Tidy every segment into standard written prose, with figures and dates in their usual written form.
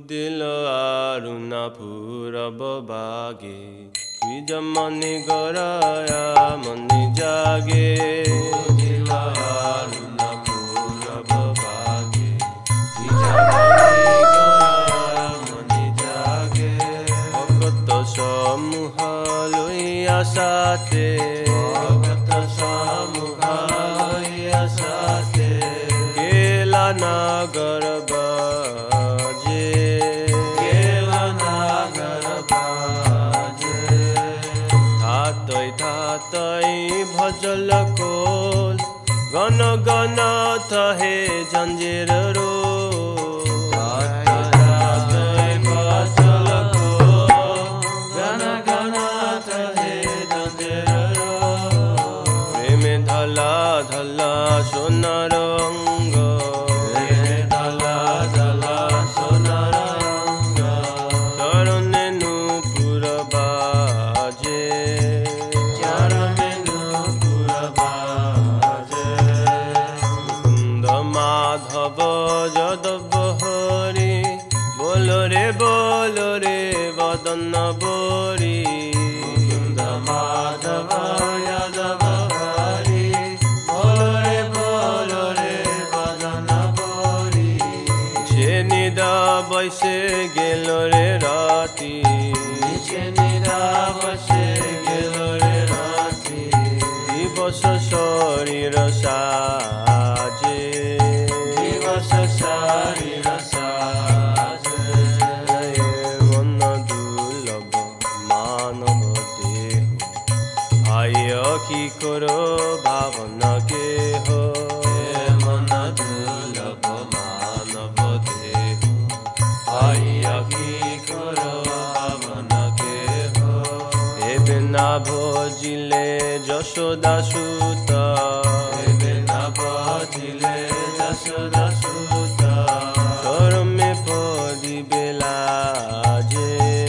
দিল আরুণা পূরব বাগে বিজ মনি গরায়া মনি জাগে দিল আরুণা পূরব বাগে বিজ মনি গরায়া মনি জাগে ভগত সমূহ লইয়া সাথে ভগত সমূহ লইয়া সাথে গেলা নাগর भजल कोल गन गन थहे जंजीर रो भजल कोल गन गन थहे जंजीर रो प्रेम धला धला सोनार अंग प्रेम धला धला सोनार अंग चरणे नूपुर बाजे माधव जदव हरि बोलो रे वदन बोरी माधव यादव हरि बोलो रे वदन बोरी छे निदा बैसे गेलो रे राती छे निदा बैसे गेलो रे राती दिवस शरीर साजे शरीर साजे मन दुर्लभ मानव देह भाई की करो भावना के हो मन दुर्लभ मानव देह भाई की करो भावना के हो हे बिना भोजिले यशोदा सुत हे बिना भोजिले यशोदा चरमे पदी बेला जे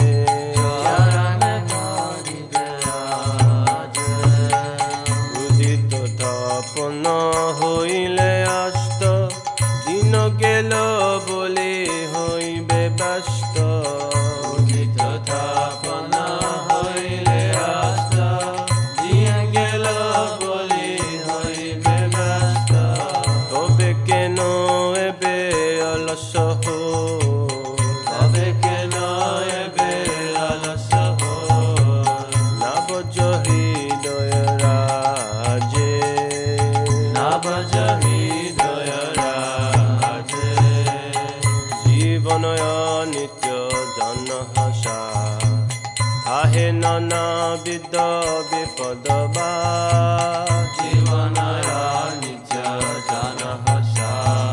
उदित तपन हईले आस्त दिन गेल बोले हईबे व्यस्त उदित तपन हईले आस्त दिन गेल बोले हईबे व्यस्त तबे केन एबे अलस हो तबे केन एबे अलस हो नाबज हृदय राजे नाबज हृदय राजे जीवन नित्य जन हसा आहे नाना विद विपद बा जीवन नित्य जन हसा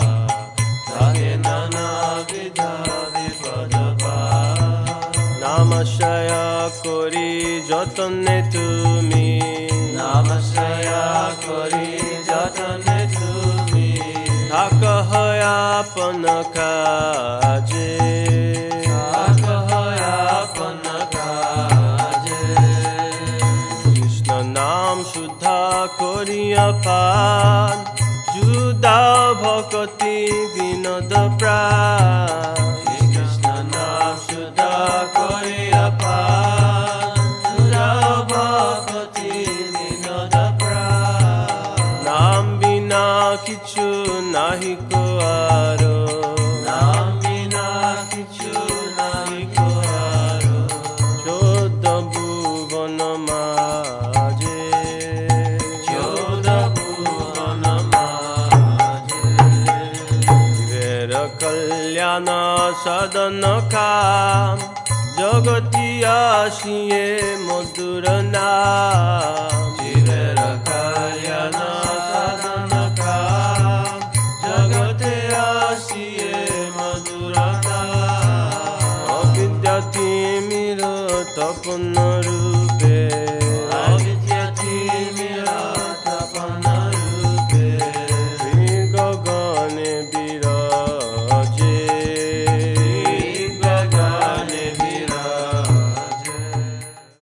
नामश्रया करी যতনে তুমি নামশ্রয়া করি যতনে তুমি থাক হয় আপন কাজে থাক হয় আপন কাজে কৃষ্ণ নাম শুদ্ধা করিয়া পান जुदा भक्ति विनोद प्राण कृष्ण नाम शुद्ध करिया पान जुदा भक्ति विनोद प्राण नाम बिना किछु नाहि को आरो नाम बिना किछु नाहि को आरो चौद भुवन माजे कल्याण सदन काम जगती आसिए मधुर नाम